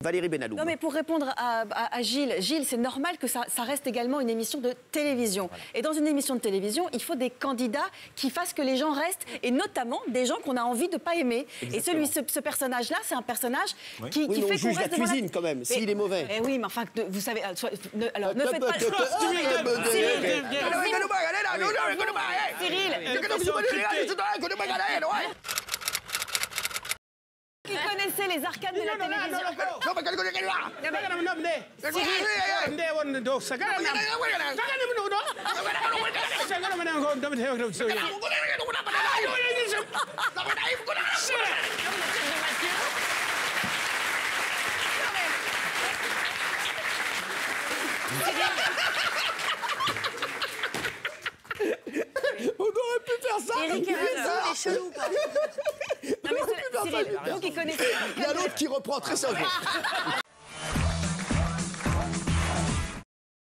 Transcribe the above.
Valérie Benaloum. Non, mais pour répondre à Gilles, c'est normal que ça reste également une émission de télévision. Voilà. Et dans une émission de télévision, il faut des candidats qui fassent que les gens restent, et notamment des gens qu'on a envie de ne pas aimer. Exactement. Et ce personnage-là, c'est un personnage qui fait qu'on reste juge la cuisine quand même, s'il est mauvais. Eh oui, mais enfin, vous savez, alors ne faites pas... Qui connaissait les arcades de la télévision. On aurait pu faire ça. Eric est chelou, quoi. Non, mais Cyril, vous qui connaissez... Il y a l'autre qui reprend très sérieusement.